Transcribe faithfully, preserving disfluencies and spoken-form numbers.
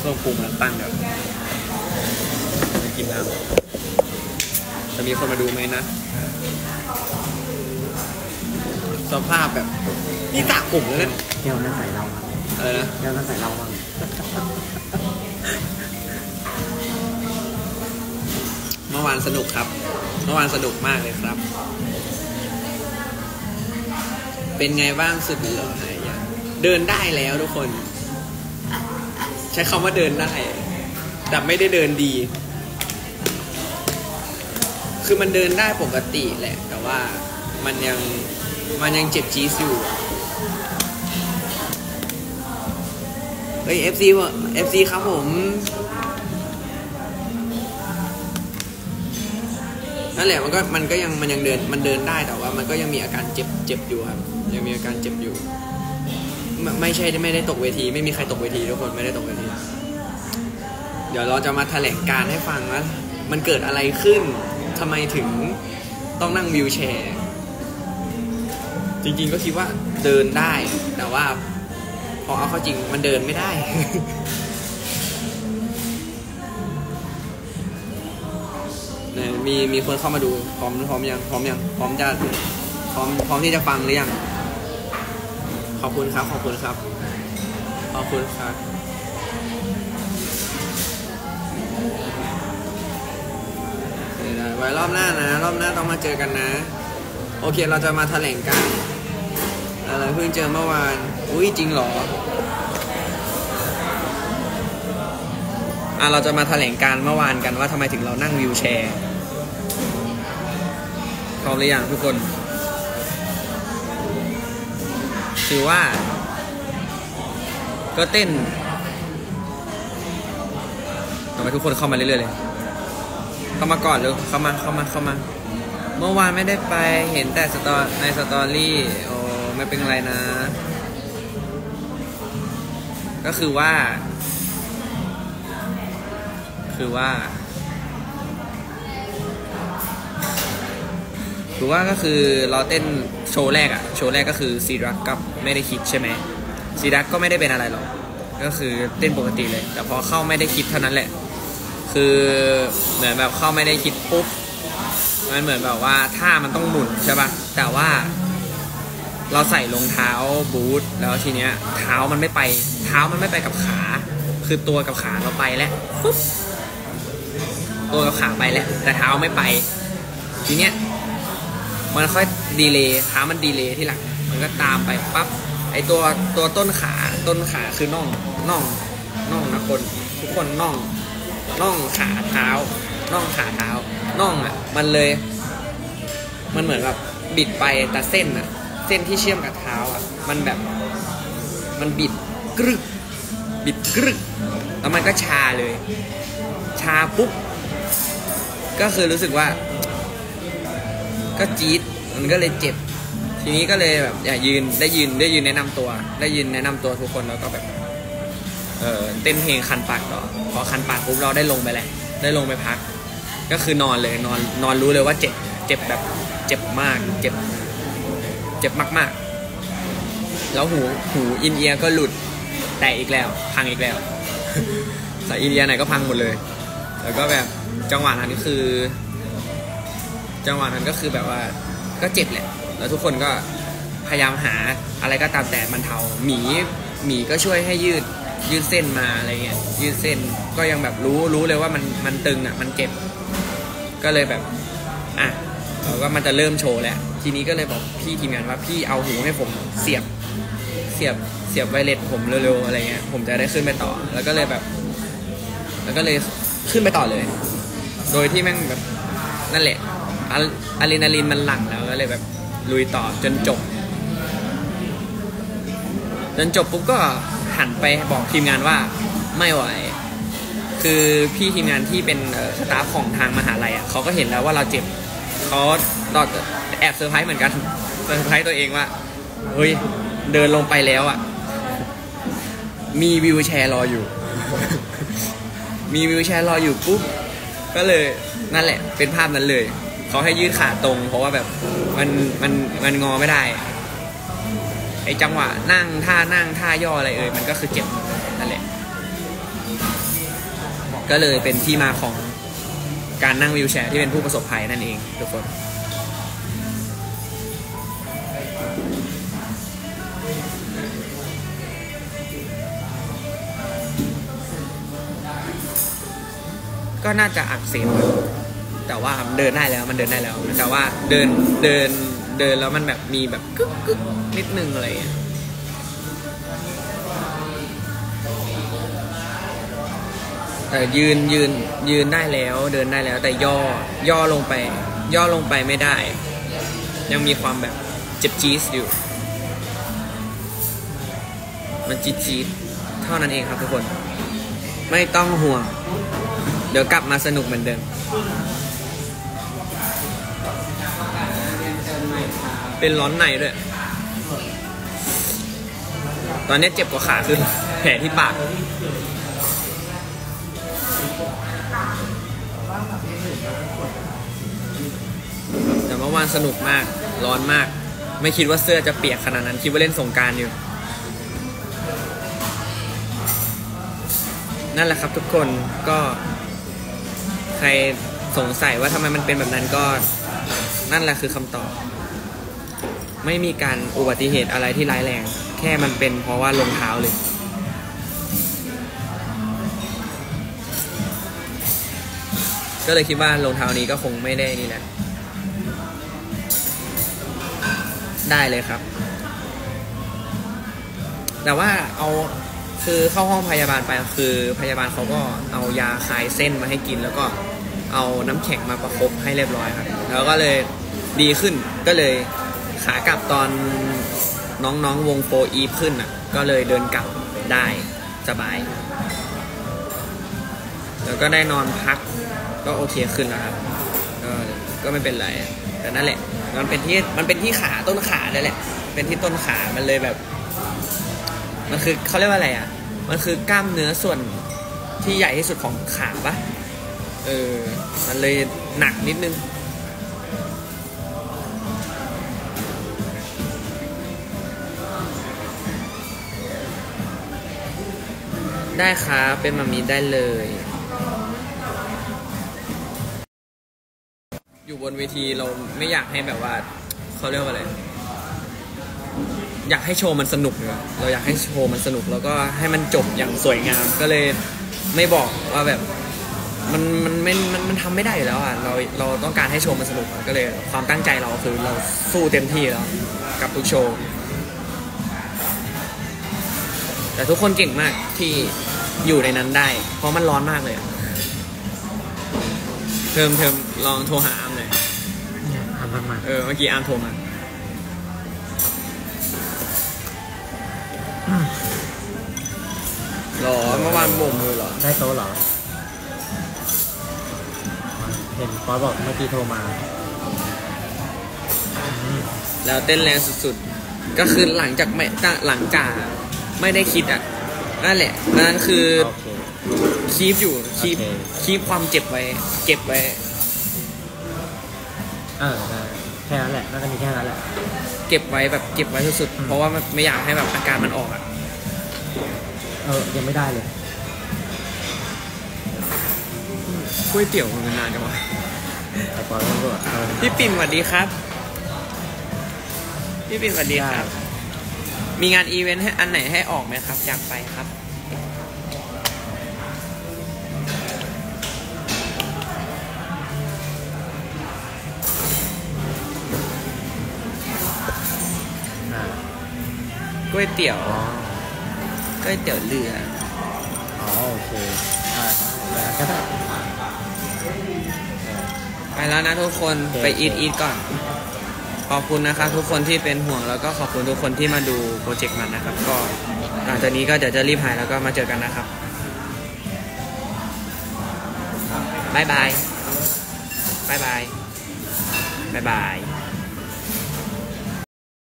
เครื่องปรุงมันตั้งแบบกินน้ำจะมีคนมาดูไหมนะสภาพแบบนี่ตากลุ่มแล้วเนี่ยแก้วนั่นใส่เราอะไรนะแก้วนั่นใส่เราบ้างเมื่อวานสนุกครับเมื่อวานสนุกมากเลยครับเป็นไงบ้างสุดเหรอหายยังเดินได้แล้วทุกคนใช้คำว่าเดินได้แต่ไม่ได้เดินดีคือมันเดินได้ปกติแหละแต่ว่ามันยังมันยังเจ็บจี๊ดอยู่เฮ้ย เอฟ ซี เอฟ ซี ครับผมนั่นแหละมันก็มันก็ยังมันยังเดินมันเดินได้แต่ว่ามันก็ยังมีอาการเจ็บเจ็บอยู่ครับยังมีอาการเจ็บอยู่ไม่ไม่ใช่ไม่ได้ตกเวทีไม่มีใครตกเวทีทุกคนไม่ได้ตกเวทีเดี๋ยวเราจะมาแถลงการให้ฟังว่ามันเกิดอะไรขึ้นทำไมถึงต้องนั่งวีลแชร์จริงๆก็คิดว่าเดินได้แต่ว่าพอเอาเข้าจริงมันเดินไม่ได้ เนี่ยมีมีคนเข้ามาดูพร้อมพร้อมยังพร้อมยังพร้อมจะพร้อมพร้อมที่จะฟังหรือยังขอบคุณครับขอบคุณครับขอบคุณครับไว้รอบหน้านะรอบหน้าต้องมาเจอกันนะโอเคเราจะมาแถลงการอะไรเพิ่งเจอเมื่อวานอุ้ยจริงเหรออ่ะเราจะมาแถลงการเมื่อวานกันว่าทำไมถึงเรานั่งวีลแชร์พร้อมหรือยังทุกคนถือว่าก็เต้นทำไมทุกคนเข้ามาเรื่อยๆเลยเข้ามาก่อนเลยเข้ามาเข้ามาเข้ามาเมื่อวานไม่ได้ไปเห็นแต่สตอในสตอรี่โอ้ไม่เป็นไรนะก็คือว่าคือว่าคือว่าก็คือเราเต้นโชว์แรกอะโชว์แรกก็คือซีรักกับไม่ได้คิดใช่ไหมซีรักก็ไม่ได้เป็นอะไรหรอกก็คือเต้นปกติเลยแต่พอเข้าไม่ได้คิดเท่านั้นแหละคือเหมือนแบบเข้าไม่ได้คิดปุ๊บมันเหมือนแบบว่าท่ามันต้องหมุนใช่ป่ะแต่ว่าเราใส่รองเท้าบูทแล้วทีเนี้ยเท้ามันไม่ไปเท้ามันไม่ไปกับขาคือตัวกับขาเราไปแล้วปุ๊บตัวกับขาไปแล้วแต่เท้าไม่ไปทีเนี้ยมันค่อยดีเลย์เท้ามันดีเลย์ที่หลังมันก็ตามไปปั๊บไอตัวตัวต้นขาต้นขาคือน่องน่องน่องนะคนทุกคนน่องน่องขาเท้าน่องขาเท้าน่องอ่ะมันเลยมันเหมือนแบบบิดไปแต่เส้นอ่ะเส้นที่เชื่อมกับเท้าอ่ะมันแบบมันบิดกรึกบิดกรึกแล้วมันก็ชาเลยชาปุ๊บก็คือรู้สึกว่าก็จี๊ดมันก็เลยเจ็บทีนี้ก็เลยแบบอยากยืนได้ยืนได้ยืนแนะนำตัวได้ยืนแนะนำตัวทุกคนแล้วก็แบบเออเต้นเพลงคันปากต่อพอคันปากปุ๊บเราได้ลงไปแหละได้ลงไปพักก็คือนอนเลยนอนนอนรู้เลยว่าเจ็บเจ็บแบบเจ็บมากเจ็บเจ็บมากๆแล้วหูหูอินเอียร์ก็หลุดแตกอีกแล้วพังอีกแล้วสายอินเอียร์ไหนก็พังหมดเลยแล้วก็แบบจังหวะนั้นคือจังหวะนั้นก็คือแบบว่าก็เจ็บแหละแล้วทุกคนก็พยายามหาอะไรก็ตามแต่มันเทาหมีหมีก็ช่วยให้ยืดยืดเส้นมาอะไรเงี้ยยืดเส้นก็ยังแบบรู้รู้เลยว่ามันมันตึงอ่ะมันเจ็บก็เลยแบบอ่ะเราก็มันจะเริ่มโชว์แล้วทีนี้ก็เลยบอกพี่ทีมงานว่าพี่เอาหูให้ผมเสียบเสียบเสียบไวเลสผมเร็วๆอะไรเงี้ยผมจะได้ขึ้นไปต่อแล้วก็เลยแบบแล้วก็เลยขึ้นไปต่อเลยโดยที่แม่งแบบนั่นแหละอะดรีนาลีนมันหลั่งแล้วก็เลยแบบลุยต่อจนจบจนจบปุ๊บก็หันไปบอกทีมงานว่าไม่ไหวคือพี่ทีมงานที่เป็นสตาฟของทางมหาลัยอ่ะเขาก็เห็นแล้วว่าเราเจ็บเขาตอนแอบเซอร์ไพรส์เหมือนกันเซอร์ไพรส์ตัวเองว่าเฮ้ยเดินลงไปแล้วอ่ะมีวิวแชร์รออยู่ มีวิวแชร์รออยู่ปุ๊บก็เลยนั่นแหละเป็นภาพนั้นเลยเขาให้ยืดขาตรงเพราะว่าแบบมันมันมันงอไม่ได้ไอจังหวะนั่งท่านั่งท่าย่ออะไรเอ่ยมันก็คือเจ็บนั่นแหละก็เลยเป็นที่มาของการนั่งวีลแชร์ที่เป็นผู้ประสบภัยนั่นเองทุกคนก็น่าจะอักเสบแต่ว่าเดินได้แล้วมันเดินได้แล้วแต่ว่าเดินเดินเดินแล้วมันแบบมีแบบกึกกึกนิดนึงอะไรอย่างเงี้ยแต่ยืนยืนยืนได้แล้วเดินได้แล้วแต่ย่อย่อลงไปย่อลงไปไม่ได้ยังมีความแบบเจ็บจี๊ดอยู่มันจี๊ดจี๊ดเท่านั้นเองครับทุกคนไม่ต้องห่วงเดี๋ยวกลับมาสนุกเหมือนเดิมเป็นร้อนในด้วยตอนนี้เจ็บกว่าขาคือแผลที่ปากแต่เมื่อวานสนุกมากร้อนมากไม่คิดว่าเสื้อจะเปียกขนาดนั้นคิดว่าเล่นสงกรานต์อยู่นั่นแหละครับทุกคนก็ใครสงสัยว่าทำไมมันเป็นแบบนั้นก็นั่นแหละคือคำตอบไม่มีการอุบัติเหตุอะไรที่ร้ายแรงแค่มันเป็นเพราะว่ารองเท้าเลยก็เลยคิดว่ารองเท้านี้ก็คงไม่ได้นี่แหละได้เลยครับแต่ว่าเอาคือเข้าห้องพยาบาลไปคือพยาบาลเขาก็เอายาคลายเส้นมาให้กินแล้วก็เอาน้ำแข็งมาประคบให้เรียบร้อยครับแล้วก็เลยดีขึ้นก็เลยขากลับตอนน้องๆวงโฟอีฟขึ้นอ่ะก็เลยเดินกลับได้สบายแล้วก็ได้นอนพักก็โอเคขึ้นแล้วครับก็ก็ไม่เป็นไรแต่นั่นแหละมันเป็นที่มันเป็นที่ขาต้นขาเลยแหละเป็นที่ต้นขามันเลยแบบมันคือเขาเรียกว่าอะไรอ่ะมันคือกล้ามเนื้อส่วนที่ใหญ่ที่สุดของขาปะเออมันเลยหนักนิดนึงได้ครับเป็นมามีได้เลยอยู่บนเวทีเราไม่อยากให้แบบว่าเขาเรียกว่าอะไรอยากให้โชว์มันสนุกเลยเราอยากให้โชว์มันสนุกแล้วก็ให้มันจบอย่างสวยงามก็เลยไม่บอกว่าแบบมันมันไม่มันมันทำไม่ได้อยู่แล้วอ่ะเราเราต้องการให้โชว์มันสนุกก็เลยความตั้งใจเราคือเราสู้เต็มที่แล้วกับทุกโชว์แต่ทุกคนเก่งมากที่อยู่ในนั้นได้เพราะมันร้อนมากเลยเทอมเทอมลองโทรหาอาร์มเลยอาร์มมาเออเมื่อกี้อาร์มโทรมาหรอเมื่อวานบ่มมือหรอได้โต๊ะหรอเห็นป๊อบอกเมื่อกี้โทรมาแล้วเต้นแรงสุดๆก็คือหลังจากไม่หลังจากไม่ได้คิดอ่ะนั่นแหละนั่นคือคีปอยู่คีปคีปความเจ็บไว้เก็บไว้เออแค่นั้นแหละน่าจะมีแค่นั้นแหละเก็บไว้แบบเก็บไว้สุดๆเพราะว่าไม่อยากให้แบบอาการมันออกอ่ะเออยังไม่ได้เลยก๋วยเตี๋ยวมันนานจังวะพี่ปิ่นสวัสดีครับพี่ปิ่นสวัสดีครับมีงานอีเวนต์ให้อันไหนให้ออกไหมครับอยากไปครับก๋วยเตี๋ยวก๋วยเตี๋ยวเรืออ๋อโอเคอ่าได้ก็ได้ไปแล้วนะทุกคนไปอีทอีทก่อนขอบคุณนะครับทุกคนที่เป็นห่วงแล้วก็ขอบคุณทุกคนที่มาดูโปรเจกต์มันนะครับก็หลังจากนี้ก็เดี๋ยวจะรีบหายแล้วก็มาเจอกันนะครับบ๊ายบายบ๊ายบายบ๊ายบาย